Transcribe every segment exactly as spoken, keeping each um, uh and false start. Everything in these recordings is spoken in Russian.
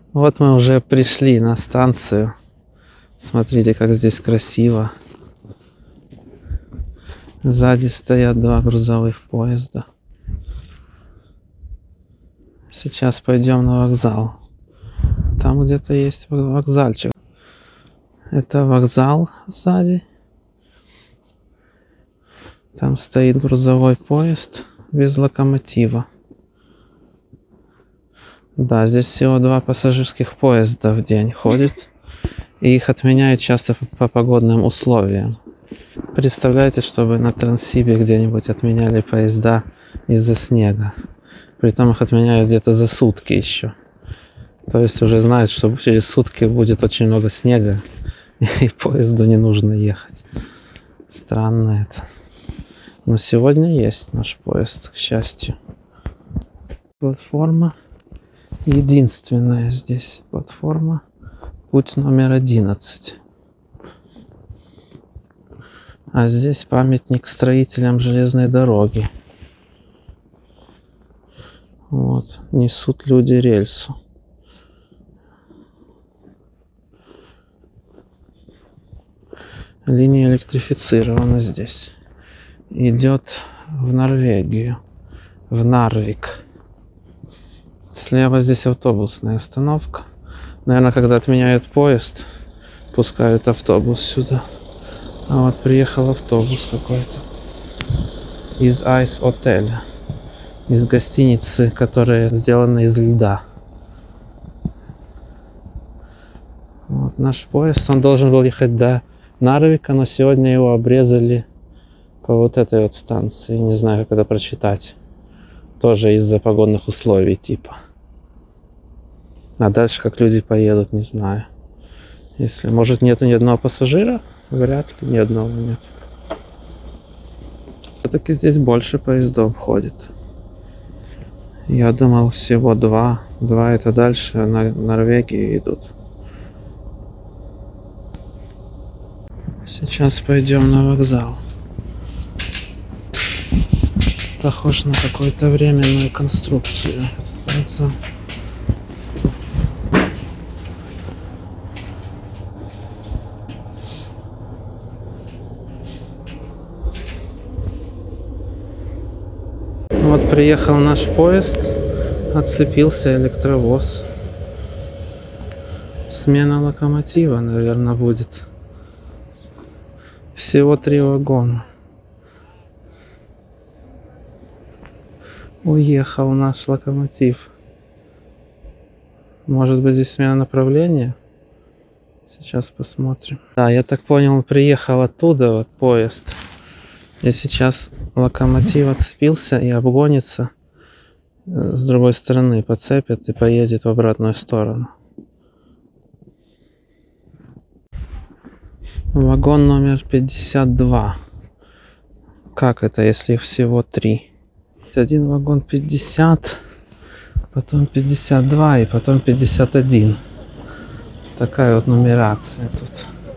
Вот мы уже пришли на станцию. Смотрите, как здесь красиво. Сзади стоят два грузовых поезда. Сейчас пойдем на вокзал. Там где-то есть вокзальчик. Это вокзал сзади. Там стоит грузовой поезд без локомотива. Да, здесь всего два пассажирских поезда в день ходят. И их отменяют часто по погодным условиям. Представляете, чтобы на Транссибе где-нибудь отменяли поезда из-за снега. Притом их отменяют где-то за сутки еще. То есть уже знают, что через сутки будет очень много снега. И поезду не нужно ехать. Странно это. Но сегодня есть наш поезд, к счастью. Платформа. Единственная здесь платформа. Путь номер одиннадцать. А здесь памятник строителям железной дороги. Вот. Несут люди рельсу. Линия электрифицирована здесь. Идет в Норвегию. В Нарвик. Слева здесь автобусная остановка. Наверное, когда отменяют поезд, пускают автобус сюда. А вот приехал автобус какой-то. Из Ice Hotel. Из гостиницы, которая сделана из льда. Вот наш поезд. Он должен был ехать до Нарвика, но сегодня его обрезали по вот этой вот станции. Не знаю, как это прочитать. Тоже из-за погодных условий типа. А дальше как люди поедут, не знаю. Если, может, нету ни одного пассажира? Вряд ли, ни одного нет. Все-таки здесь больше поездов ходит. Я думал, всего два. Два это дальше на Норвегию идут. Сейчас пойдем на вокзал. Похож на какую-то временную конструкцию. Этот вокзал. Вот приехал наш поезд, отцепился электровоз. Смена локомотива, наверное, будет. Всего три вагона. Уехал наш локомотив. Может быть, здесь смена направления? Сейчас посмотрим. Да, я так понял, приехал оттуда вот поезд. И сейчас локомотив отцепился и обгонится. С другой стороны подцепит и поедет в обратную сторону. Вагон номер пятьдесят два. Как это, если их всего три? Один вагон пятьдесят, потом пятьдесят два и потом пятьдесят один. Такая вот нумерация тут.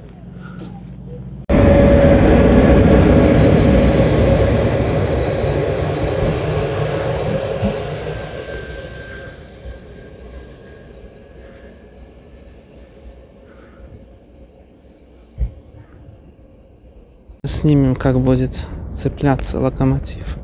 Снимем, как будет цепляться локомотив.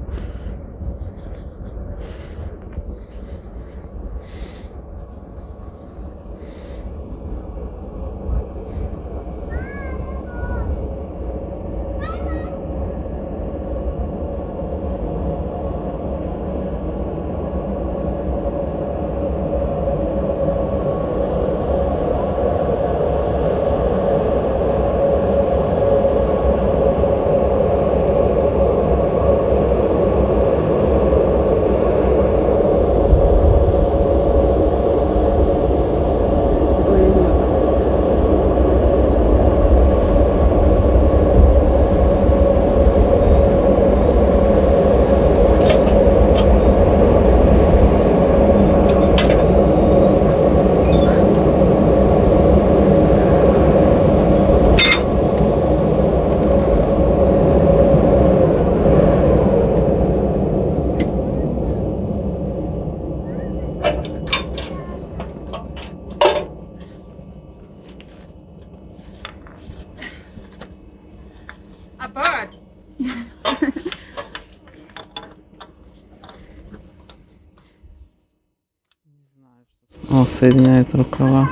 Он соединяет рукава.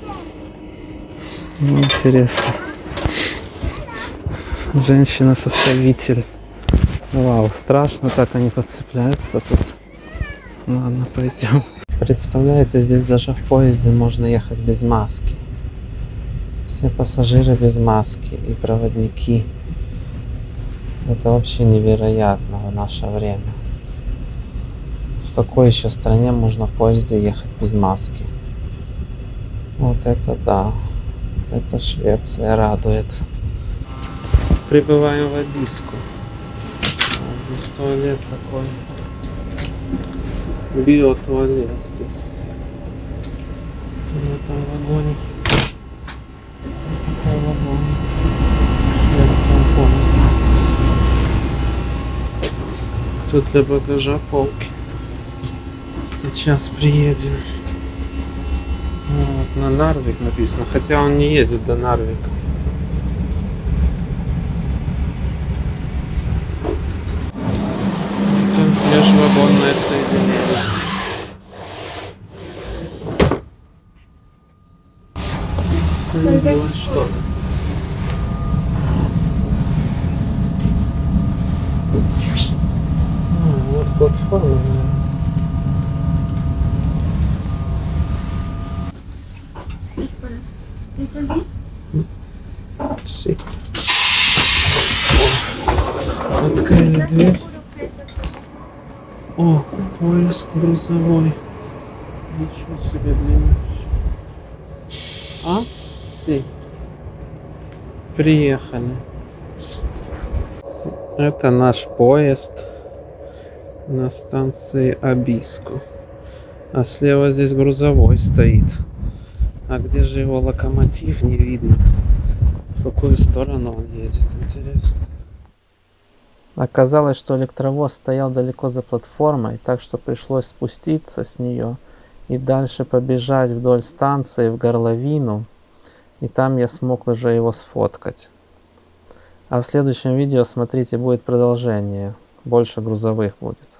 Ну, интересно. Женщина-составитель. Вау, страшно, так они подцепляются тут. Ладно, пойдем. Представляете, здесь даже в поезде можно ехать без маски. Все пассажиры без маски и проводники. Это вообще невероятно в наше время. В какой еще стране можно в поезде ехать без маски? Вот это да. Это Швеция радует. Прибываем в Абиску. Здесь туалет такой. Биотуалет здесь. В этом вагоне. Такой вагон. Тут для багажа полки. Сейчас приедем. Вот, на Нарвик написано. Хотя он не ездит до Нарвика. Межвагонное соединение. Появилось что-то. А, вот платформа, наверное. Sí. Открыли дверь. О, поезд грузовой. Ничего себе длинный. А? Си. Приехали. Это наш поезд на станции Абиску. А слева здесь грузовой стоит. А где же его локомотив, не видно. В какую сторону он едет, интересно. Оказалось, что электровоз стоял далеко за платформой, так что пришлось спуститься с нее и дальше побежать вдоль станции в горловину. И там я смог уже его сфоткать. А в следующем видео, смотрите, будет продолжение. Больше грузовых будет.